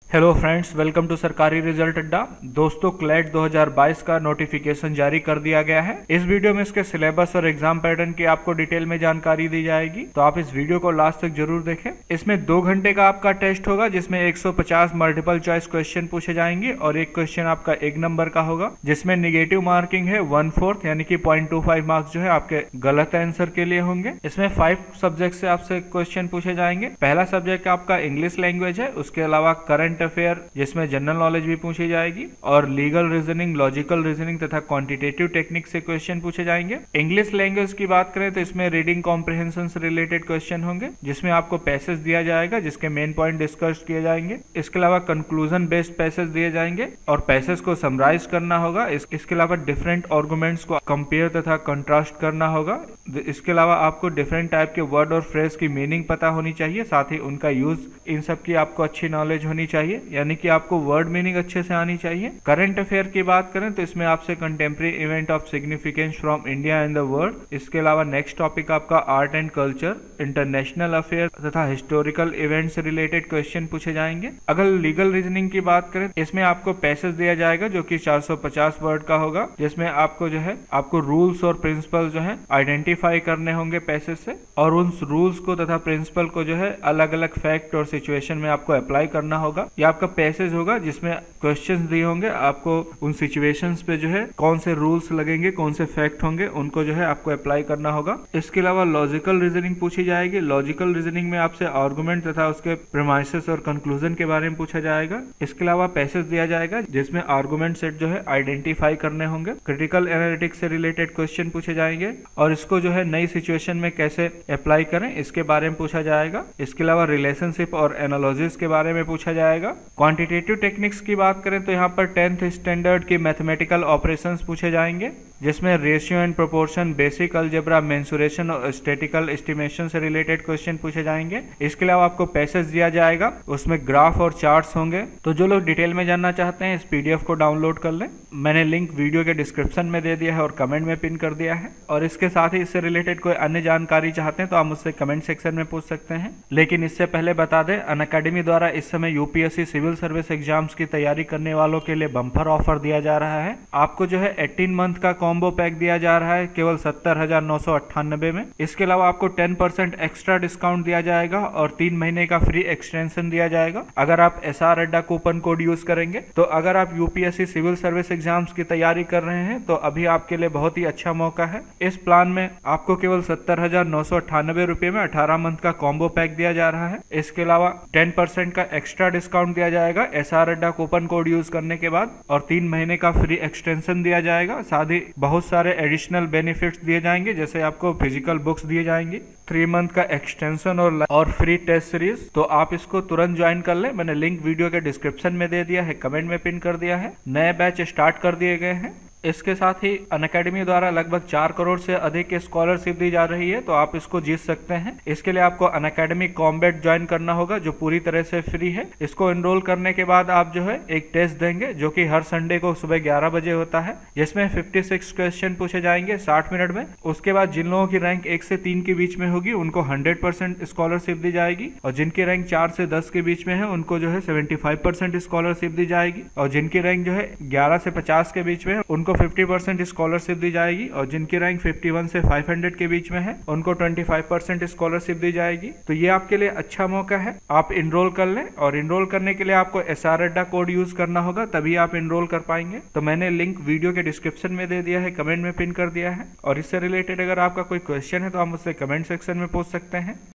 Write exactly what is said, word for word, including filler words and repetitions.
Hello friends, welcome to Sarkari result Adda. दोस्तों, CLAT दो हज़ार बाईस का नोटिफिकेशन जारी कर दिया गया है। इस वीडियो में इसके सिलेबस और एग्जाम पैटर्न की आपको डिटेल में जानकारी दी जाएगी, तो आप इस वीडियो को लास्ट तक जरूर देखें। इसमें दो घंटे का आपका टेस्ट होगा, जिसमें एक सौ पचास मल्टीपल चॉइस क्वेश्चन पूछे जाएंगे और एक क्वेश्चन आपका एक नंबर का होगा, जिसमें निगेटिव मार्किंग है वन फोर्थ यानी कि पॉइंट टू फाइव मार्क्स जो है आपके गलत आंसर के लिए होंगे। इसमें फाइव सब्जेक्ट से आपसे क्वेश्चन पूछे जाएंगे। पहला सब्जेक्ट आपका इंग्लिश लैंग्वेज है, उसके अलावा करंट अफेयर जिसमें जनरल नॉलेज भी पूछी जाएगी, और लीगल रीजनिंग, लॉजिकल रीजनिंग तथा क्वांटिटेटिव टेक्निक से क्वेश्चन पूछे जाएंगे। इंग्लिश लैंग्वेज की बात करें तो इसमें रीडिंग कॉम्प्रिहेंशन से रिलेटेड क्वेश्चन होंगे, जिसमें आपको पैसेज दिया जाएगा जिसके मेन पॉइंट डिस्कस किए जाएंगे। इसके अलावा कंक्लूजन बेस्ड पैसेज दिए जाएंगे और पैसेज को समराइज करना होगा। इस, इसके अलावा डिफरेंट आर्गुमेंट्स को कंपेयर तथा कंट्रास्ट करना होगा। इसके अलावा आपको डिफरेंट टाइप के वर्ड और फ्रेज की मीनिंग पता होनी चाहिए, साथ ही उनका यूज, इन सब की आपको अच्छी नॉलेज होनी चाहिए, यानी कि आपको वर्ड मीनिंग अच्छे से आनी चाहिए। करंट अफेयर की बात करें तो इसमें आपसे contemporary event of significance from India and the world. इसके अलावा नेक्स्ट टॉपिक आपका art and culture, international affair तथा हिस्टोरिकल इवेंट से रिलेटेड क्वेश्चन पूछे जाएंगे। अगर लीगल रीजनिंग की बात करें, इसमें आपको पैसेज दिया जाएगा जो कि चार सौ पचास वर्ड का होगा, जिसमें आपको जो है आपको रूल्स और प्रिंसिपल जो है आइडेंटिफाई करने होंगे पैसेज से, और उन रूल्स को तथा प्रिंसिपल को जो है अलग अलग फैक्ट और सिचुएशन में आपको अप्लाई करना होगा। ये आपका पैसेज होगा जिसमें क्वेश्चंस दिए होंगे, आपको उन सिचुएशंस पे जो है कौन से रूल्स लगेंगे, कौन से फैक्ट होंगे, उनको जो है आपको अप्लाई करना होगा। इसके अलावा लॉजिकल रीजनिंग पूछी जाएगी। लॉजिकल रीजनिंग में आपसे आर्गुमेंट तथा उसके प्रीमाइसेस और कंक्लूजन के बारे में पूछा जाएगा। इसके अलावा पैसेज दिया जाएगा जिसमें आर्गुमेंट सेट जो है आइडेंटिफाई करने होंगे। क्रिटिकल एनालिटिक्स से रिलेटेड क्वेश्चन पूछे जाएंगे और इसको जो है नई सिचुएशन में कैसे अप्लाई करें इसके बारे में पूछा जाएगा। इसके अलावा रिलेशनशिप और एनालॉजिस के बारे में पूछा जाएगा। क्वांटिटेटिव टेक्निक्स की बात करें तो यहाँ पर टेंथ स्टैंडर्ड के मैथमेटिकल ऑपरेशंस पूछे जाएंगे, जिसमें ratio and proportion, basic algebra, mensuration और स्टैटिकल एस्टिमेशन से रिलेटेड क्वेश्चन पूछे जाएंगे। इसके अलावा आपको पैसेज दिया जाएगा, उसमें ग्राफ और चार्ट्स होंगे। तो जो लोग डिटेल में जानना चाहते हैं, इस पीडीएफ को डाउनलोड कर लें। मैंने लिंक वीडियो के डिस्क्रिप्शन में दे दिया है और कमेंट में पिन कर दिया है। और इसके साथ ही इससे रिलेटेड कोई अन्य जानकारी चाहते हैं तो आप मुझसे कमेंट सेक्शन में पूछ सकते हैं। लेकिन इससे पहले बता दें, अनअकैडमी द्वारा इस समय यूपीएससी सिविल सर्विस एग्जाम्स की तैयारी करने वालों के लिए बम्पर ऑफर दिया जा रहा है। आपको जो है अठारह मंथ का कॉम्बो पैक दिया जा रहा है केवल सत्तर हजार नौ सौ अट्ठानबे में। इसके अलावा आपको टेन परसेंट एक्स्ट्रा डिस्काउंट दिया जाएगा और तीन महीने का फ्री एक्सटेंशन दिया जाएगा अगर आप S R Adda coupon code use करेंगे। तो अगर आप यूपीएससी सिविल सर्विस एग्जाम्स की तैयारी कर रहे हैं तो अभी आपके लिए बहुत ही अच्छा मौका है। इस प्लान में आपको केवल सत्तर हजार नौ सौ अट्ठानबे रुपए में अठारह मंथ का कॉम्बो पैक दिया जा रहा है। इसके अलावा टेन परसेंट का एक्स्ट्रा डिस्काउंट दिया जाएगा S R Adda coupon code use करने के बाद, और तीन महीने का फ्री एक्सटेंशन दिया जाएगा। साथ ही बहुत सारे एडिशनल बेनिफिट्स दिए जाएंगे, जैसे आपको फिजिकल बुक्स दिए जाएंगी, थ्री मंथ का एक्सटेंशन और और फ्री टेस्ट सीरीज। तो आप इसको तुरंत ज्वाइन कर लें। मैंने लिंक वीडियो के डिस्क्रिप्शन में दे दिया है, कमेंट में पिन कर दिया है। नए बैच स्टार्ट कर दिए गए हैं। इसके साथ ही अनअकैडमी द्वारा लगभग चार करोड़ से अधिक की स्कॉलरशिप दी जा रही है, तो आप इसको जीत सकते हैं। इसके लिए आपको अनअकैडमी कॉम्बैट ज्वाइन करना होगा, जो पूरी तरह से फ्री है। इसको एनरोल करने के बाद आप जो है एक टेस्ट देंगे, जो कि हर संडे को सुबह ग्यारह बजे होता है, जिसमें छप्पन क्वेश्चन पूछे जाएंगे साठ मिनट में। उसके बाद जिन लोगों की रैंक एक से तीन के बीच में होगी उनको हंड्रेड परसेंट स्कॉलरशिप दी जाएगी, और जिनकी रैंक चार से दस के बीच में है उनको जो है सेवेंटी फाइव परसेंट स्कॉलरशिप दी जाएगी, और जिनकी रैंक जो है ग्यारह से पचास के बीच में है उनको फिफ्टी परसेंट स्कॉलरशिप दी जाएगी, और जिनकी रैंक इक्यावन से पाँच सौ के बीच में है उनको पच्चीस परसेंट स्कॉलरशिप दी जाएगी। तो ये आपके लिए अच्छा मौका है, आप इनरोल कर लें। और इनरोल करने के लिए आपको S R Adda code use करना होगा, तभी आप इनरोल कर पाएंगे। तो मैंने लिंक वीडियो के डिस्क्रिप्शन में दे दिया है, कमेंट में पिन कर दिया है। और इससे रिलेटेड अगर आपका कोई क्वेश्चन है तो आप मुझसे कमेंट सेक्शन में पूछ सकते हैं।